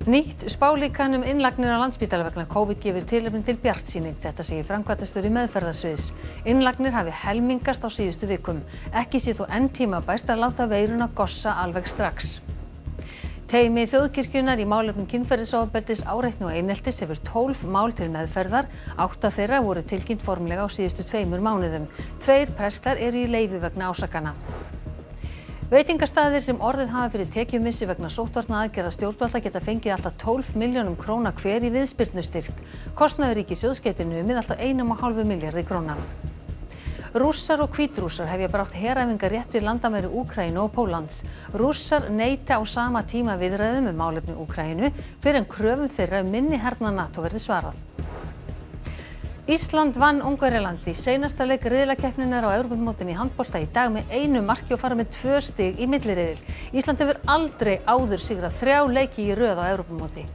Nýtt spálíkan innlagnir á Landspítala vegna COVID gefur tilefni til bjartsýni. Þetta segir framkvæmdastjóri meðferðarsviðs. Innlagnir hafi helmingast á síðustu vikum. Ekki sé þó enn tímabært að láta veiruna gossa alveg strax. Teymi Þjóðkirkjunnar í málefnum kynferðisofbeldis, áreitni og eineltis hefur 12 mál til meðferðar. 8 þeirra voru tilkynnt formlega á síðustu 2 mánuðum. 2 prestar eru í leyfi vegna ásakana. Veitingastaðir sem orðið hafa fyrir tekjumissi vegna sóttvarnaaðgerða stjórnvalda geta fengið allt að 12 milljónum króna hver í viðspyrnustyrk. Kostnaður ríkissjóðs geti numið allt að 1,5 milljarði króna. Rússar og Hvítrússar hefja brátt heræfingar rétt við landamæri Úkraínu og Póllands. Rússar neita á sama tíma viðræðum málefni Úkraínu fyrr en kröfum þeirra minni herna NATO verði svarað. Ísland vann Ungverjaland í seinasta leik riðlakeppninnar á Evrópumótinu í handbolta í dag með 1 marki og fara með 2 stig í milliriðil. Ísland hefur aldrei áður sigrað 3 leiki í röð á Evrópumóti.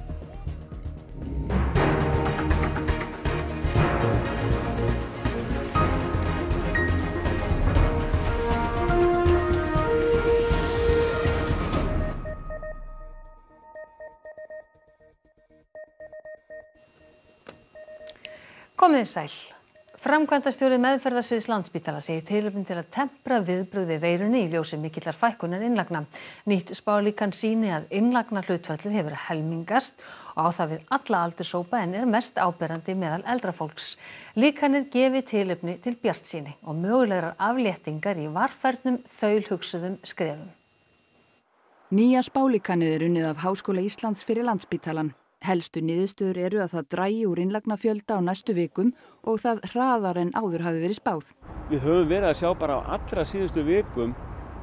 Komið sæl. Framkvæmdastjóri meðferðarsviðs Landspítala segir tilefni til að tempra viðbrögð við veirunni í ljósi mikillar fækkunar innlagna. Nýtt spálíkan sýni að innlagnahlutfallið hefur helmingast og á það við alla aldurshópa en er mest áberandi meðal eldra fólks. Líkanið gefi tilefni til bjartsýni og mögulegar afléttingar í varfærnum þaulhugsuðum skrefum. Nýja spálíkanið er unnið af Háskóla Íslands fyrir Landspítalann. Helstu niðurstöður eru að það dragi úr innlagnafjölda á næstu vikum og það hraðar en áður hafi verið spáð. Við höfum verið að sjá bara á allra síðustu vikum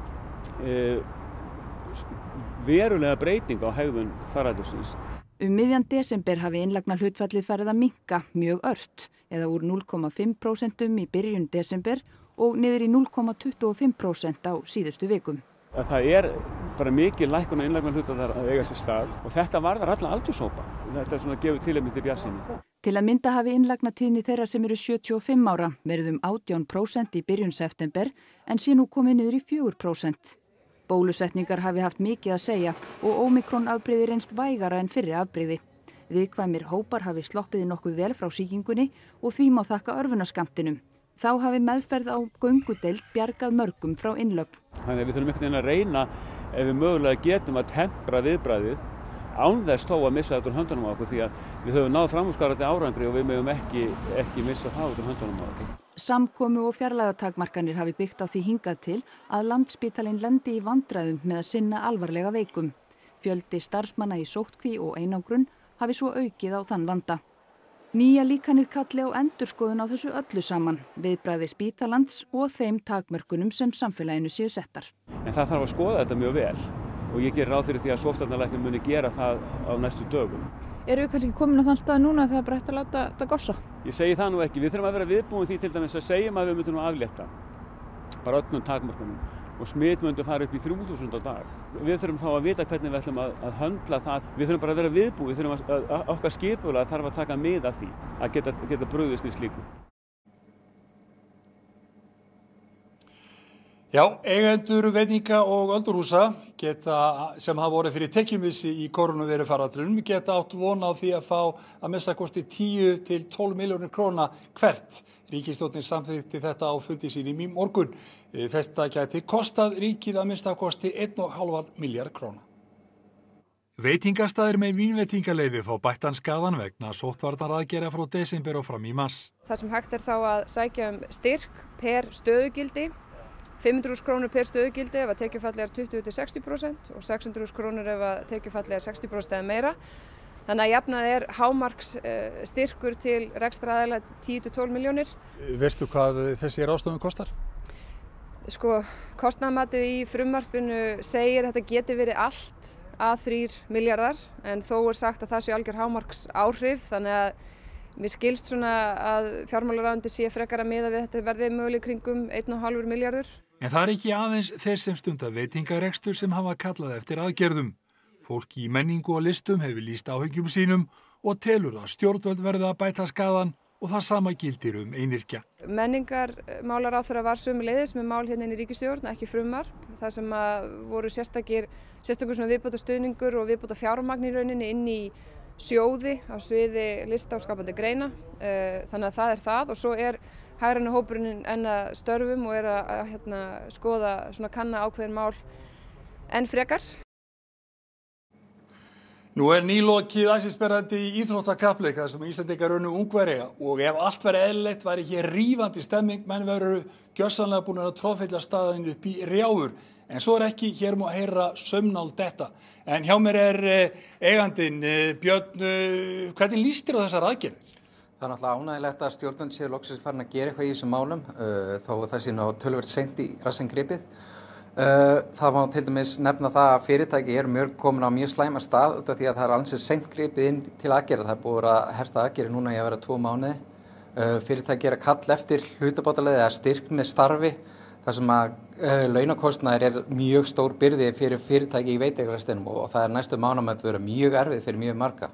verulega breyting á hegðun faraldursins. Miðjan desember hafi innlagnahlutfallið farið að minnka mjög ört, eða úr 0,5% í byrjun desember og niður í 0,25% á síðustu vikum. Það er bara mikil lækkun á innlagnarhlutfalli að eiga sér stað og þetta varðar alla aldurshópa. Þetta er gefur tilefni til bjartsýni. Til að mynda hafi innlagnatíðni þeirra sem eru 75 ára verið 18% í byrjun september en sé nú komið niður í 4%. Bólusetningar hafi haft mikið að segja og Ómikron afbrigði reynst vægara en fyrri afbrigði. Viðkvæmir hópar hafi sloppið nokkuð vel frá sýkingunni og því má þakka örvunaskammtinum. Þá hafi meðferð á göngudeild bjargað mörgum frá innlögn. Þannig að við þurfum einhvern veginn að reyna ef við mögulega getum að tempra viðbragðið án þess þó að missa þetta úr höndunum á okkur því að við höfum náð framúrskarandi árangri og við megum ekki missa það út úr höndunum á okkur. Samkomu og fjarlægðartakmarkanir hafi byggt á því hingað til að Landspítalinn lendi í vandræðum með að sinna alvarlega veikum. Fjöldi starfsmanna í sóttkví og einangrun hafi svo aukið á þann vanda. Nýja líkanið kalli á endurskoðun á þessu öllu saman, viðbragði spítalans og þeim takmörkunum sem samfélaginu séu settar. En það þarf að skoða þetta mjög vel og ég gerir ráð fyrir því að sóttvarnalæknir muni gera það á næstu dögum. Eru við kannski komin á þann stað núna að það er bara hægt að láta þetta gossa? Ég segi það nú ekki. Við þurfum að vera viðbúin því til dæmis að segjum að við myndum að aflétta bara öllum takmörkunum og smitt myndi fara upp í 3000 á dag. Við þurfum þá að vita hvernig við ætlum að höndla það. Við þurfum bara að vera viðbúin, við þurfum að okkar skipulag þarf að taka mið af því að geta brugðist við slíku. Já, eigendur veitinga og öldurhúsa sem hafa orðið fyrir tekjumissi í kórónuveirufaraldrinum geta átt von á því að fá að mesta kosti 10 til 12 milljónir króna hvert. Ríkisstjórnin samþykkti þetta á fundi sínum í morgun. Þetta gæti kostað ríkið að mesta kosti 1,5 milljarð króna. Veitingastaðir með vínveitingaleyfi fá bættan skaðan vegna sóttvarnaaðgerða frá desember og fram í mars. Það sem hægt er þá að sækja styrk per stöðugildi. 500.000 krónur per stöðugildi ef að tekjufallið er 20 til 60% og 600.000 krónur ef að tekjufallið er 60% eða meira. Þannig að jafnað er hámarks styrkur til rekstraraðila 10 til 12 milljónir. Veistu hvað þessi ráðstöfun kostar? Sko, kostnaðarmatið í frumvarpinu segir að þetta geti verið allt að 3 milljarðar en þó er sagt að það sé algjör hámarks áhrif þannig að mér skilst svona að fjármálaráðuneytið sé frekar að miða við þetta verði möguleg kringum 1,5 milljarður. En það er ekki aðeins þeir sem stunda veitingarekstur sem hafa kallað eftir aðgerðum. Fólk í menningu og listum hefur lýst áhyggjum sínum og telur að stjórnvöld verði að bæta skaðann og það sama gildir einyrkja. Menningarmálaráðherra var sömuleiðis með mál hérna inn í ríkisstjórn, ekki frumvarp, þar sem voru sérstakur viðbótar stuðningur og viðbótar fjármagn í rauninni inn í sjóði á sviði lista og skapandi greina, þannig að það er það og svo hagræna hópurinn enn að störfum og að skoða kanna ákveðin mál enn frekar. Nú nýlokið æsispennandi íþróttakappleik þar sem Íslendingar unnu Ungverja og ef allt væri eðlilegt væri hér rífandi stemming, menn væru gjörsamlega búin að troðfylla staðinn upp í rjáfur. En svo ekki, hér má heyra saumnál detta. En hjá mér eigandinn, Björn, hvernig líst þér á þessar aðgerðir? Það er náttúrulega ánægilegt að stjórnvöld séu loksins farin að gera eitthvað í þessum málum, þó það sé töluvert seint í rassinn gripið. Það má til dæmis nefna það að fyrirtæki mjög komin á mjög slæma stað út af því að það er ansið seint gripið inn til aðgerða. Það er búið að herta aðgerðir núna í að vera 2 mánuði. Fyrirtæki að kalla eftir hlutabótaleiði eða styrk með starfi þar sem að launakostnaður mjög stór byrði fyrir fyrirtæki í veitingarekstrinum og það næstu mánaðamót vera mjög erfið fyrir mjög marga.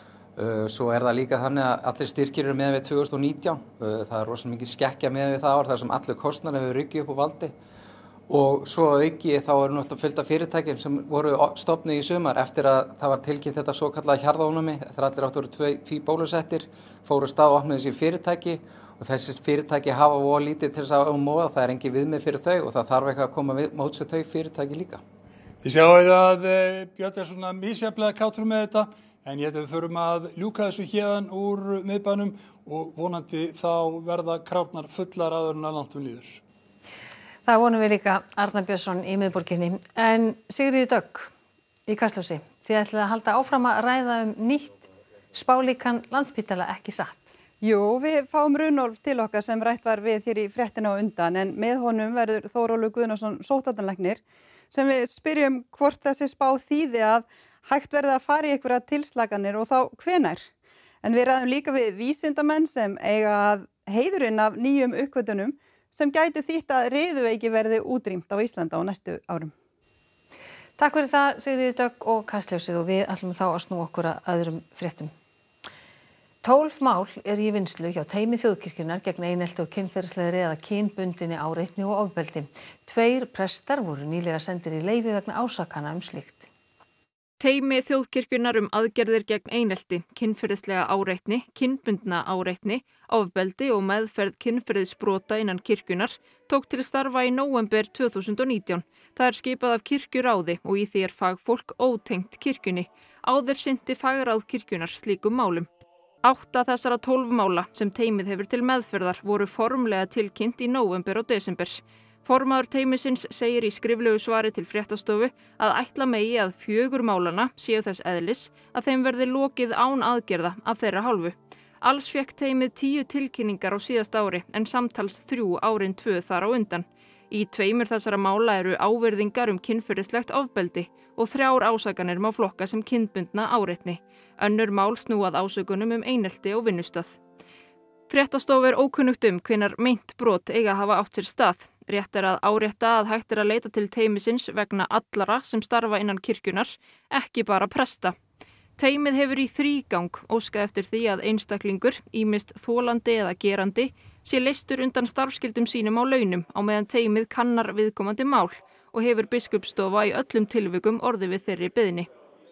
Svo það líka þannig að allir styrkir miðað við 2019. Það rosalega mikið skekkja miðað við það ár þar sem allir kostnaður hefur rykkið upp á valdi. Og svo auki þá náttúrulega fullt af fyrirtækjum sem voru stofnuð í sumar eftir að það var tilkynnt þetta svo kallaða hjarðónami. Þegar allir áttu voru 2 bólusettir, fóru stað og opnuðu sér fyrirtæki og þessi fyrirtæki hafa voða lítið til þess að móða. Það er engin viðmið fyrir þau og það þarf eitthvað að koma móts við þau fyrirtæki líka. Þið sjáum að Björn svona misjafnlega kátur með þetta en ég held að við förum að ljúka þessu héðan úr miðbænum og vonandi þá verða krárnar fullar áður en að langt líður. Það vonum við líka, Arnar Björnsson í miðborginni. En Sigríður Dögg í Kastljósi, þið ætlið að halda áfram að ræða nýtt spálíkan Landspítala, ekki satt? Jú, við fáum Runólf til okkar sem rætt var við hér í fréttina á undan en með honum verður Þórólfur Guðnason sóttvarnalæknir sem við spyrjum hvort þessi spá þýði að hægt verði að fara í einhverja tilslakanir og þá hvenær. En við ræðum líka við vísindamenn sem eiga að heiðurinn af nýjum uppgötvunum sem gæti þýtt að riðuveiki verði útrýmt á Íslandi á næstu árum. Takk fyrir það, Sigríður Dögg og Kastljósið og við ætlum þá að snúa okkur að öðrum fréttum. 12 mál í vinslu hjá teymi Þjóðkirkjunnar gegn einelti og kynferðislegri eða kynbundinni áreitni og ofbeldi. 2 prestar voru nýlega sendir í leyfi vegna ásakana slíkt. Teymi Þjóðkirkjunnar aðgerðir gegn einelti, kynferðislega áreitni, kynbundna áreitni, ofbeldi og meðferð kynferðisbrota innan kirkjunnar tók til starfa í nóvember 2019. Það skipað af kirkjuráði og í því fagfólk ótengt kirkjunni. Áður sinnti fagráð kirkjunnar slíkum málum. 8 þessara 12 mála sem teymið hefur til meðferðar voru formlega tilkynnt í nóvember og desember. Formaður teymisins segir í skriflegu svari til fréttastofu að ætla megi að 4 málanna séu þess eðlis að þeim verði lokið án aðgerða af þeirra hálfu. Alls fékk teymið 10 tilkynningar á síðasta ári en samtals 3 árin 2 þar á undan. Í 2 þessara mála eru ávirðingar kynferðislegt ofbeldi og 3 ásakanir má flokka sem kynbundna áreitni. Önnur mál snúað ásökunum einelti á vinnustað. Fréttastofu ókunnugt hvenær meint brot eiga að hafa átt sér stað. Rétt að árétta að hægt að leita til teymisins vegna allara sem starfa innan kirkjunnar, ekki bara presta. Teymið hefur í 3 óskað eftir því að einstaklingur, ýmist þolandi eða gerandi, sé leystur undan starfskyldum sínum á launum á meðan teymið kannar viðkomandi mál og hefur biskupsstofa í öllum tilvikum orðið við þeirri beiðni.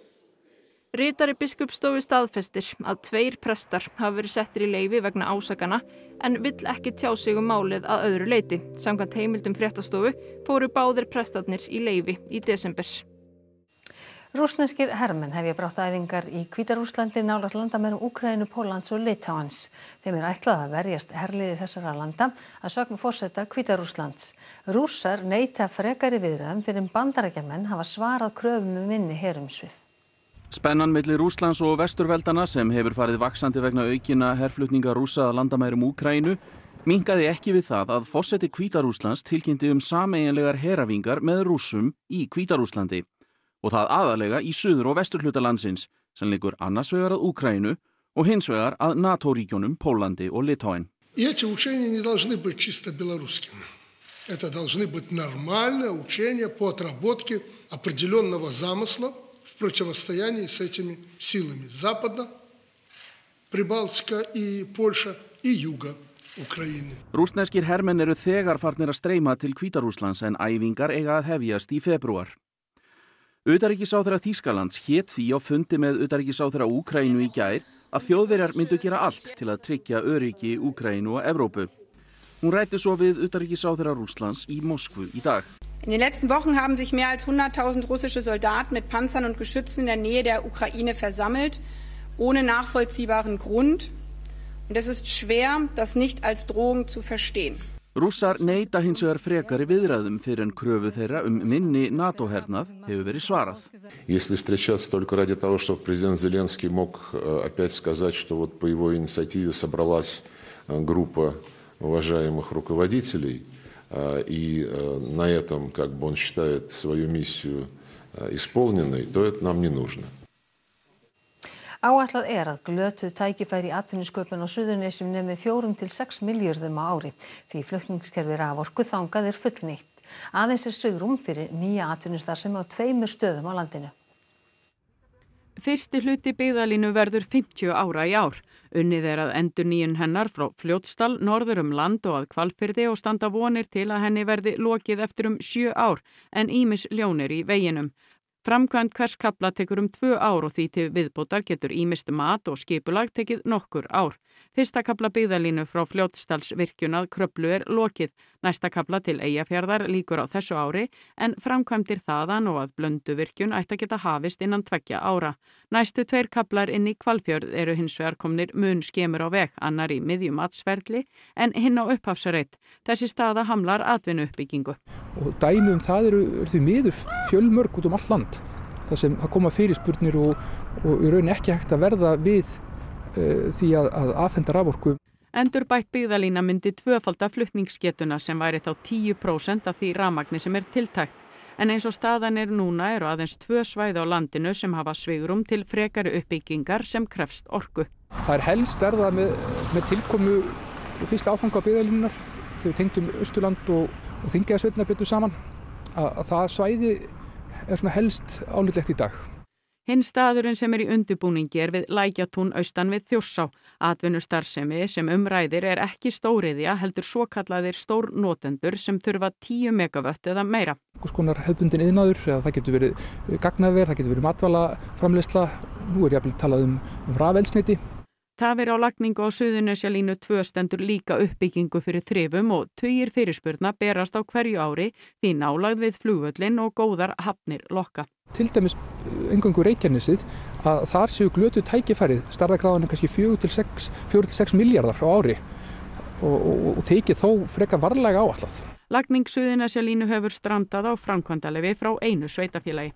Ritari biskupsstofu staðfestir að 2 prestar hafa verið settir í leyfi vegna ásakana en vill ekki tjá sig málið að öðru leyti. Samkvæmt heimildum fréttastofu fóru báðir prestarnir í leyfi í desember. Rússneskir hermenn hefja brátt æfingar í Hvíta-Rússlandi nálægt landamærum Úkraínu, Póllands og Litáens. Þeim ætlað að verjast herliði þessara landa að sögn forseta Hvíta-Rússlands. Rússar neita frekari viðræðum fyrir en Bandaríkjamenn hafa svarað kröfum minni herumsvið. Spennan milli Rússlands og vesturveldana sem hefur farið vaxandi vegna aukinna herflutninga Rússa að landamærum Úkraínu minnkaði ekki við það að forseti Hvíta-Rússlands tilkynnti sameiginlegar heræfingar með Rússum í Hvíta-Rússlandi og það aðalega í suður- og vesturhluta landsins sem liggur annars vegar að Úkraínu og hins vegar að NATO-ríkjunum Póllandi og Litáen. Эти учения не должны быть чисто белорусскими. Это должны быть нормальные учения по отработке определенного замысла в противостоянии с этими силами Запада, Прибалтика и Польша и юга Украины. Rússneskir hermenn eru þegar farnir að streyma til Hvíta-Rússlands en æfingar eiga að hefjast í febrúar. Utanríkisráðherra Þýskalands hét því á fundi með utanríkisráðherra Úkraínu í gær að Þjóðverjar myndu gera allt til að tryggja öryggi Úkraínu og Evrópu. Hún ræddi svo við utanríkisráðherra Rússlands í Moskvu í dag. In den letzten Wochen haben sich mehr als 100.000 russische Soldaten mit Panzern und Geschützen in der Nähe der Ukraine versammelt, ohne nachvollziehbaren Grund. Und es ist schwer, das nicht als Drohung zu verstehen. Rússar neita hins vegar frekari viðræðum fyrir en kröfu þeirra minni NATO-hernað hefur verið svarað. Если встречаться только ради того, чтобы президент Зеленский мог опять сказать, что вот по его инициативе собралась группа уважаемых руководителей, и на этом, как бы он считает свою миссию исполненной, то это нам не нужно. Áætlað að glötuð tækifæri í atvinnusköpun á Suðurnesjum nemi 4 til 6 milljörðum á ári því flutningskerfi raforku þangað fullnýtt. Aðeins svigrúm fyrir nýja atvinnustarfsemi á 2 stöðum á landinu. Fyrsti hluti byggðalínu verður 50 ára í ár. Unnið að endurnýjun hennar frá Fljótsdal norður land og að Hvalfirði og standa vonir til að henni verði lokið eftir 7 ár en ýmis ljónir í veginum. Framkvæmd hvers kafla tekur 2 ár og því til viðbótar getur ýmist mat og skipulag tekið nokkur ár. Fyrsta kafla byggðalínu frá Fljótsdalsvirkjun að Kröflu lokið. Næsta kafla til Eyjafjarðar lýkur á þessu ári en framkvæmdir þaðan og að Blönduvirkjun ætti að geta hafist innan 2 ára. Næstu 2 kaflar inn í Hvalfjörð eru hins vegar komnir mun skemur á veg, annar í miðjum matsferli en hinn á upphafsreit. Þessi staða hamlar atvinnuuppbyggingu. Og dæmi það eru því miður fjölmörg út allt land. Það koma fyrirspurnir og í raun ekki hægt að verða við því að afhenda raforku. Endurbætt byggðalína myndi tvöfalda flutningsgetuna sem væri þá 10% af því rafmagni sem tiltækt. En eins og staðan núna eru aðeins 2 svæði á landinu sem hafa svigrúm til frekari uppbyggingar sem krefst orku. Það helst það með tilkomu fyrsta áfanga byggðalínunar þegar við tengdum Austurland og Þingeyjarsveitirnar betur saman að það svæði svona helst álítlegt í dag. Hinn staðurinn sem í undirbúningi við Lækjatún austan við Þjórsá. Atvinnustarfsemi sem ræðir ekki stóriðja heldur svokallaðir stórnotendur sem þurfa 10 megavött eða meira. Hvers konar hefðbundin iðnaður, eða það getur verið gagnaver, það getur verið matvælaframleiðsla, nú jafnvel talað rafeldsneyti. Tafir á lagningu á Suðurnesjalínu 2 stendur líka uppbyggingu fyrir þrifum og tugir fyrirspurna berast á hverju ári því nálægð við flugvöllin og góðar hafnir lokka. Til dæmis eingöngu Reykjanesið að þar séu glötuð tækifærið stærðargráðan kannski 4 til 6 milljarðar á ári og þykir þó frekar varlega áætlað. Lagning Suðurnesjalínu hefur strandað á framkvæmdaleyfi frá einu sveitarfélagi.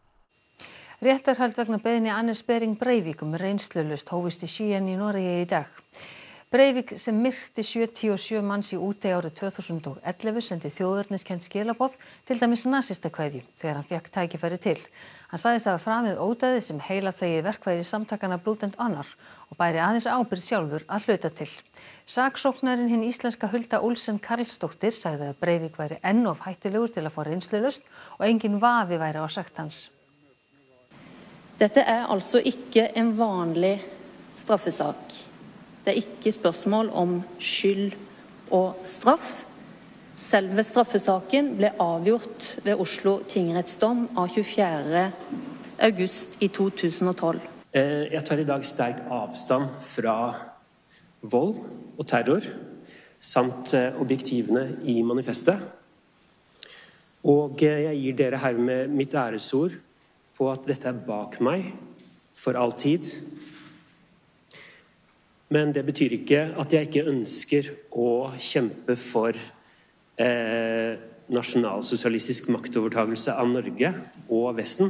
Réttarhöld vegna beiðni Anders Behring Breivik reynslulaust hófist í Skien í Noregi í dag. Breivik sem myrti 77 manns í Útey árið 2011 sendi þjóðerniskennd skilaboð til dæmis nasistakveðju þegar hann fékk tækifæri til. Hann sagðist hafa framið ódæðið sem heilaþvegið verkværi samtakana Blood and Honor og bæri aðeins ábyrgð sjálfur að hluta til. Saksóknarinn hinn íslenska Hulda Olsen Karlsdóttir sagði að Breivik væri enn of hættulegur til að fá reynslulaust og engin vafi væri á sekt hans. Dette altså ikke en vanlig straffesak. Det ikke spørsmål om skyld og straff. Selve straffesaken ble avgjort ved Oslo tingrettsdom av 24. august i 2012. Jeg tar i dag sterk avstand fra vold og terror, samt objektivene i manifestet. Og jeg gir dere hermed mitt æresord på at dette bak meg for all tid. Men det betyr ikke at jeg ikke ønsker å kjempe for nasjonalsosialistisk maktovertagelse av Norge og Vesten.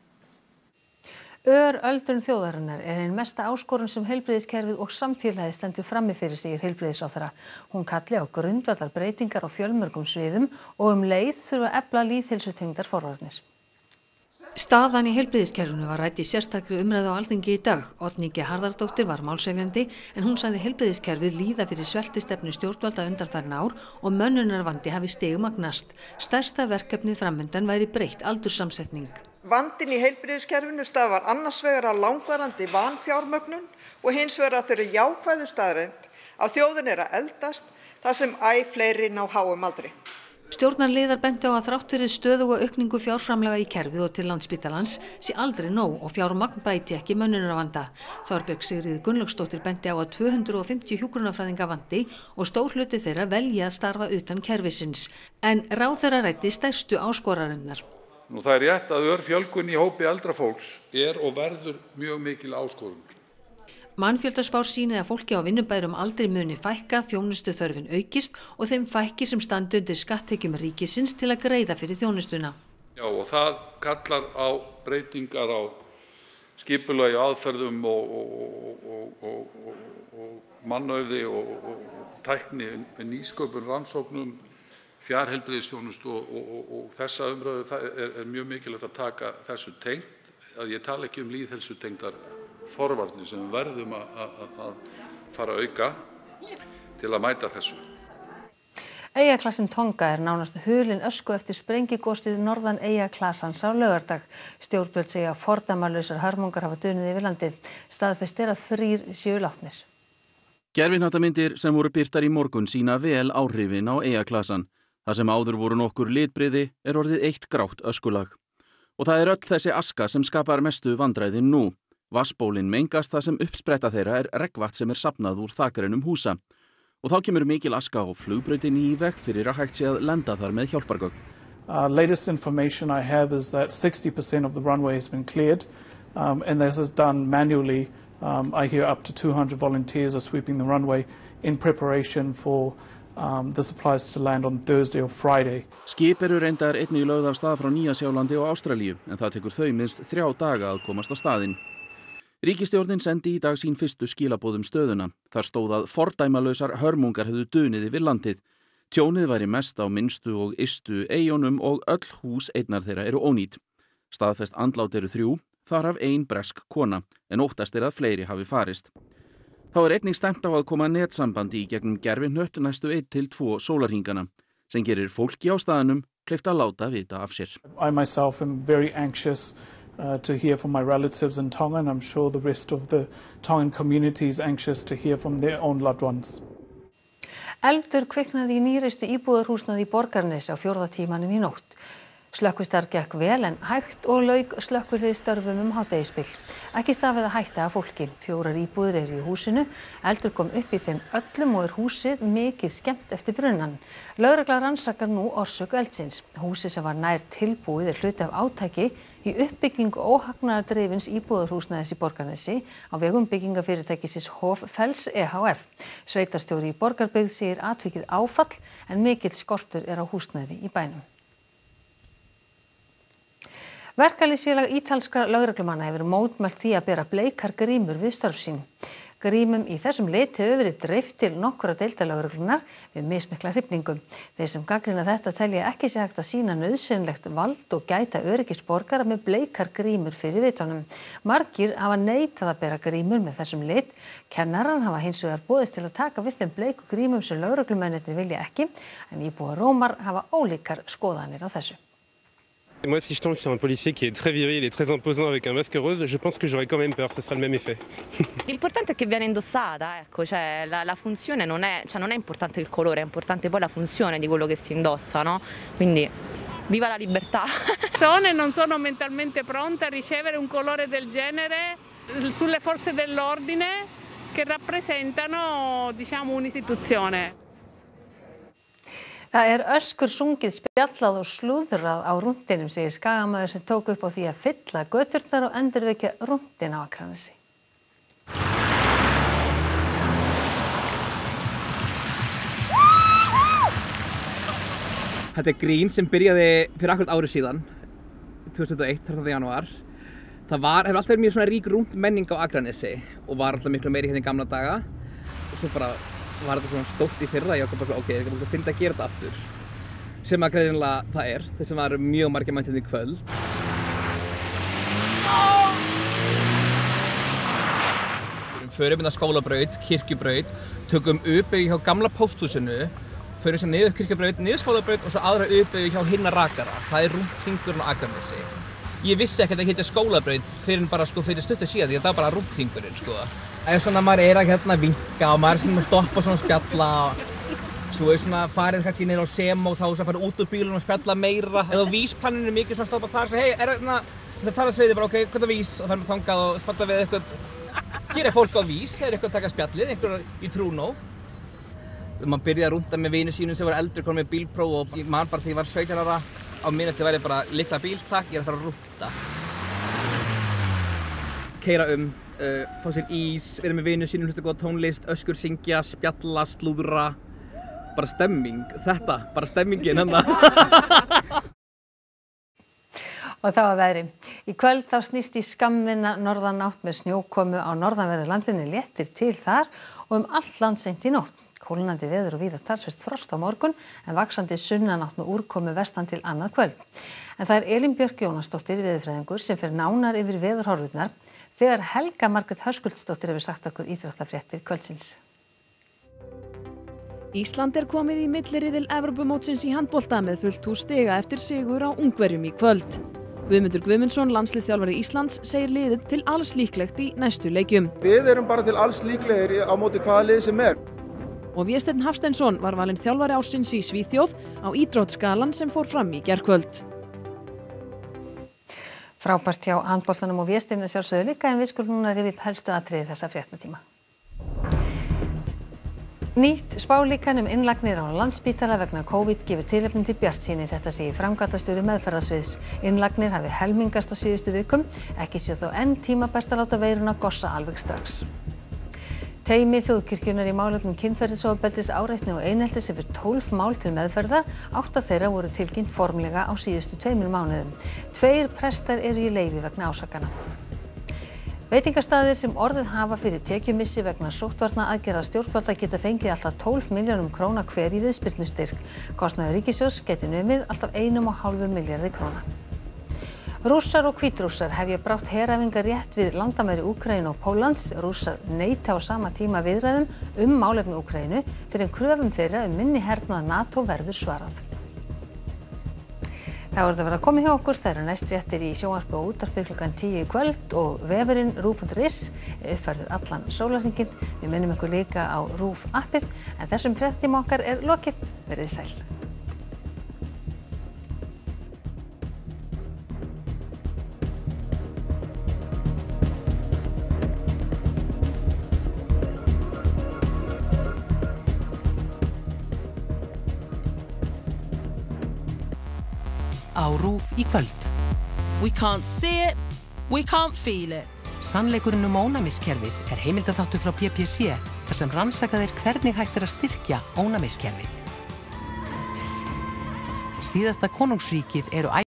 Öldrun þjóðarinnar ein mesta áskorun sem heilbrigðiskerfið og samfélagið stendur frammi fyrir segir heilbrigðisráðherra. Hún kalli á grundvallar breytingar á fjölmörgum sviðum og leið þurfa að efla lýðheilsutengdar forvarnir. Staðan í heilbrigðiskerfinu var rædd í sérstakri umræðu á Alþingi í dag. Oddný G. Harðardóttir var málshefjandi en hún sagði heilbrigðiskerfið líða fyrir sveltistefnu stjórnvalda undanfarin ár og mönnunarvandi hafi stigmagnast. Stærsta verkefnið framundan væri breytt aldurssamsetning. Vandinn í heilbrigðiskerfinu stafar annars vegar af langvarandi vanfjármögnun og hins vegar af þeirri jákvæðu staðreynd að þjóðin að eldast þar sem æ fleiri ná háum aldri. Stjórnarliðar bentu á að þrátt fyrir stöðuga aukningu fjárframlaga í kerfið og til Landspítalans sé aldrei nóg og fjármagn bæti ekki mönnunarvanda. Þorbjörg Sigríður Gunnlaugsdóttir benti á að 250 hjúkrunarfræðinga vanti og stór hluti þeirra velja að starfa utan kerfisins. En ráðherra ræddi stærstu áskoranirnar. Það rétt að örfjölgun í hópi eldra fólks og verður mjög mikil áskorun. Mannfjöldaspár sýni að fólki á vinnubærum aldrei muni fækka, þjónustu þörfin aukist og þeim fækki sem standi undir skatttekjum ríkisins til að greiða fyrir þjónustuna. Já, og það kallar á breytingar á skipulagi, aðferðum og mannauði og tækni, nýsköpun, rannsóknum, fjarheilbrigðisþjónustu og þessa umræðu. Það mjög mikilvægt að taka þessu tengt, að ég tala ekki lýðheilsutengdar forvarnir sem við verðum að fara að auka til að mæta þessu. Eyjaklassinn Tonga nánast hulin ösku eftir sprengigosið norðan Eyjaklasans á laugardag. Stjórnvöld segja að fordæmalausar hörmungar hafa dunið yfir landið. Staðfest að 3 séu látnir. Gervihnattamyndir sem voru birtar í morgun sýna vel áhrifin á Eyjaklasan. Það sem áður voru nokkur litbrigði orðið eitt grátt öskulag. Og það öll þessi aska sem skapar mestu vandræðin nú. Vatnsbólin mengast það sem uppspretta þeirra regnvatn sem safnað úr þakrennum húsa. Og þá kemur mikil aska á flugbrautinni í veg fyrir að hægt sé að lenda þar með hjálpargögn. Latest information I have is that 60% of the runway has been cleared and this is done manually. I hear up to 200 volunteers are sweeping the runway in preparation for the supplies to land on Thursday or Friday. Skip reyndar einnig lögð af stað frá Nýja-Sjálandi og Ástralíu en það tekur þau minnst 3 daga að komast á staðinn. Ríkisstjórnin sendi í dag sín fyrstu skilaboð stöðuna. Þar stóð að fordæmalausar hörmungar hefðu dunið yfir landið. Tjónið væri mest á minnstu og ystu eyjunum og öll hús einnar þeirra eru ónýt. Staðfest andlát eru 3, þar af 1 bresk kona, en óttast að fleiri hafi farist. Þá einnig stefnt á að koma netsambandi í gegnum gervihnött næstu 1 til 2 sólarhringana, sem gerir fólki á staðnum kleift að láta vita af sér. I myself am very anxious to hear from my relatives in Tonga, and I'm sure the rest of the Tongan community is anxious to hear from their own loved ones. Eldur kviknaði í nýreistu íbúðarhúsnæði í Borgarnesi á 4. tímanum í nótt. Slökkvistarf gekk vel en hægt og lauk slökkviliðsstörfum hádegisbil. Ekki stafið að hætta af fólki. 4 íbúðir eru í húsinu. Eldur kom upp í þeim öllum og húsið mikið skemmt eftir brunann. Lögregla rannsakar nú orsök eldsins. Húsið sem var nær tilbúið hluti af átaki í uppbyggingu óhagnaðardrifins íbúðarhúsnæðis í Borgarnesi á vegum byggingafyrirtækisins Hoffells EHF. Sveitarstjóri í Borgarbyggð segir atvikið áfall en mikill skortur á húsnæði í bænum. Verkalýðsfélag ítalskra lögreglumanna hefur mótmælt því að bera bleikar grímur við störf sín. Grímum í þessum lit hefur verið dreift til nokkurra deilda lögreglunnar við mismikla hrifningu. Þeir sem gagnrýna þetta telja ekki sé hægt að sýna nauðsynlegt vald og gæta öryggis borgara með bleikar grímur fyrir vitunum. Margir hafa neitað að bera grímur með þessum lit. Kennarar hafa hins vegar boðist til að taka við þeim bleiku grímum sem lögreglumennirnir vilja ekki, en íbúar Rómar hafa ólíkar skoðanir á þessu. Moi, si je tombe sur un policier qui est très viril et très imposant avec un masque rose, je pense que j'aurais quand même peur, ce sera le même effet. L'importante è che viene indossata, ecco, cioè la funzione non è importante il colore, è importante poi la funzione di quello che si indossa, no? Quindi viva la libertà. Non sono mentalmente pronta a ricevere un colore del genere sulle forze dell'ordine che rappresentano, diciamo, un'istituzione. Það öskur sungið, spjallað og slúðrað á rúndinum, segir skagamaður sem tók upp á því að fylla göturnar og endurvekja rúndin á Akranesi. Þetta grín sem byrjaði fyrir akkurat ári síðan, 2001, 13. janúar. Það hefur alltaf verið mjög svona rík rúnd menning á Akranesi og var alltaf miklu meiri hérna í gamla daga. Og svo bara var þetta svona stórt í fyrra, ég ákvað bara ok, ég vil finna að gera þetta aftur. Sem að greinilega það þess að það eru mjög margir mættir í kvöld. Við förum inn á skólabraut, kirkjubraut, tökum uppbyggju hjá gamla pósthúsinu, förum sér niður kirkjubraut, niður skólabraut og svo aðra uppbyggju hjá hinna rakara. Það rúndhringurinn á Akranesi. ég vissi ekki að það heitir skólabraut fyrir bara sko fyrir stuttu síðan því að það var bara rúmkringurinn sko. Ef svona maður að hérna vinka og maður svona stoppa svona spjalla svo svona farið kannski niður á sem og þá svona farið út úr bílunum og spjalla meira. Eða á vísplaninu mikið svona stoppa þar svo hei, það þarf að sveiði bara ok, hvað er vís og það þangað og spjalla við eitthvað. Hér fólk á vís, eitthvað að taka spjallið, einhver í Trúnó. Maður byrjaði að rúnda með vinum sínum sem var eldri, komið með bílpróf og ég man bara þegar ég var 17 ára á minnetti væri bara lykla bíl, takk, ég er að fara að rúnda. Keyra fá sér ís, vera með vinum sínum, hlusta góða tónlist, öskur syngja, spjalla, slúðra, bara stemming, þetta, bara stemmingin hérna. Og þá að veðri. Í kvöld þá snýst í skammvinna norðanátt með snjókomu á norðanverðu landinu léttir til þar og allt land seint í nótt. Kólnandi veður og víða talsvert frost á morgun en vaxandi sunnanátt með úrkomu vestan til annað kvöld. En það Elín Björk Jónasdóttir veðurfræðingur sem fer nánar yfir veðurhorfurnar þegar Helga Margrét Höskuldsdóttir hefur sagt okkur íþróttafréttir kvöldsins. Ísland komið í milliriðil Evrópumótsins í handbolta með fullt hús stiga eftir sigur á Ungverjum í kvöld. Guðmundur Guðmundsson, landsliðsþjálfari Íslands, segir liðið til alls líklegt í næstu leikjum. Við erum bara til alls líklegir á móti hvaða lið sem er. Og Vésteinn Hafsteinsson var valinn þjálfari ársins í Svíþjóð á íþróttaskalan sem fór fram í gærkvöld. Frábært hjá handboltanum og Vésteinn sjálfsögðu líka en við skulum núna rifja upp helstu atriði þessa fréttatíma. Nýtt spálíkan innlagnir á Landspítala vegna COVID gefur tilefni til bjartsýni, þetta segir framkvæmdastjóri meðferðarsviðs. Innlagnir hafi helmingast á síðustu vikum, ekki sé þó enn tímabært að láta veiruna gossa alveg strax. Teymi Þjóðkirkjunnar í málefnum kynferðisofbeldis, áreitni og eineltis hefur 12 mál til meðferðar, 8 þeirra voru tilkynnt formlega á síðustu 2 mánuðum. 2 prestar eru í leyfi vegna ásakana. Veitingastaðir sem orðið hafa fyrir tekjumissi vegna sóttvarnaaðgerða stjórnvalda geta fengið allt að 12 milljónum króna hver í viðspyrnustyrk. Kostnaður ríkissjóðs gæti numið allt að 1,5 milljarði króna. Rússar og Hvítrússar hefja brátt heræfingar rétt við landamæri Úkraínu og Póllands. Rússar neita á sama tíma viðræðum málefni Úkraínu fyrir en kröfum þeirra minni hernað NATO verður svarað. Það voru það verið að koma hjá okkur, það eru næst fréttir í sjónvarpi og útvarpi klukkan 10 í kvöld og vefurinn RÚV.is uppfærður allan sólarhringinn. Við minnum ykkur líka á RÚV appið en þessum fréttatíma okkar er lokið. Verið sæl. Á RÚV í kvöld. We can't see it, we can't feel it. Sannleikurinn ónæmiskerfið heimildaþáttur frá BBC þar sem rannsakað hvernig hægt að styrkja ónæmiskerfið. Síðasta konungsríkið eru